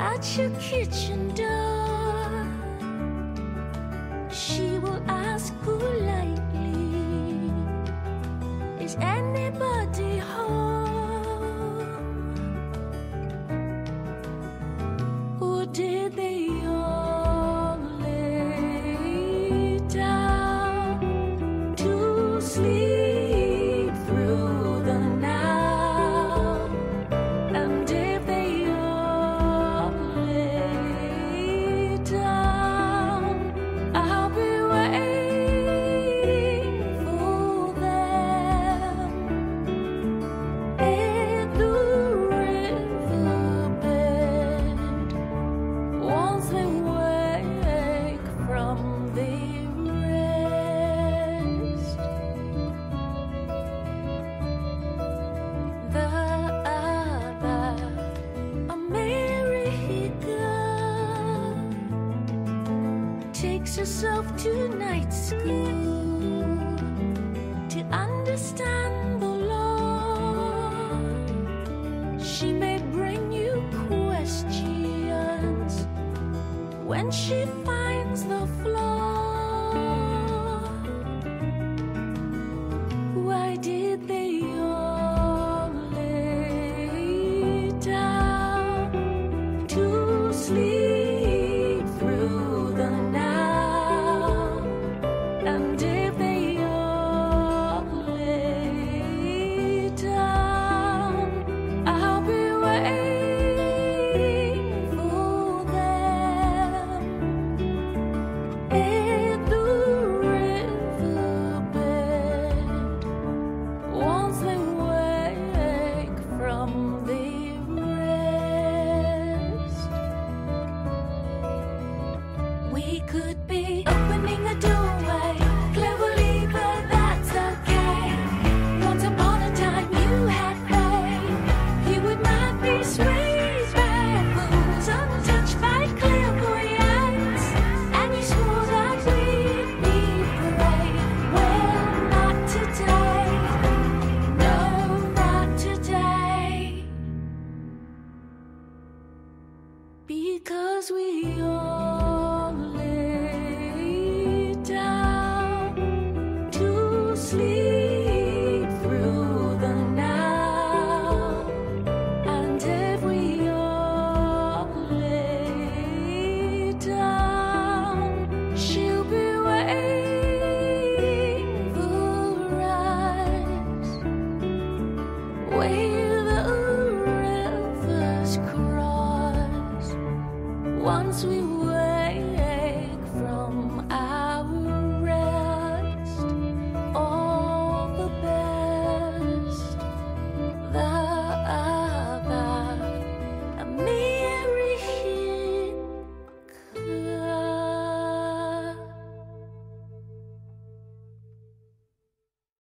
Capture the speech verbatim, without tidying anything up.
at your kitchen door. She will ask politely, is anybody home? Or did they all lay down to sleep through the night? And if they all lay down, I'll be waiting for them at the riverbed once they wake from their rest. The other America takes herself to night school to understand the law. She may bring you questions when she finds the flaw. Why did they all lay down to sleep through the night? And if they all lay down, I'll be waiting for them at the riverbed once they wake from their rest. We could be opening a doorway cleverly, but that's okay. Once upon a time you had faith. You would not be swayed by fools, untouched by clairvoyance. And you swore that we'd be brave. Well, not today. No, not today. Because we all lay down to sleep through the night. And if we all lay down, she'll be waiting for us where the rivers cross once we were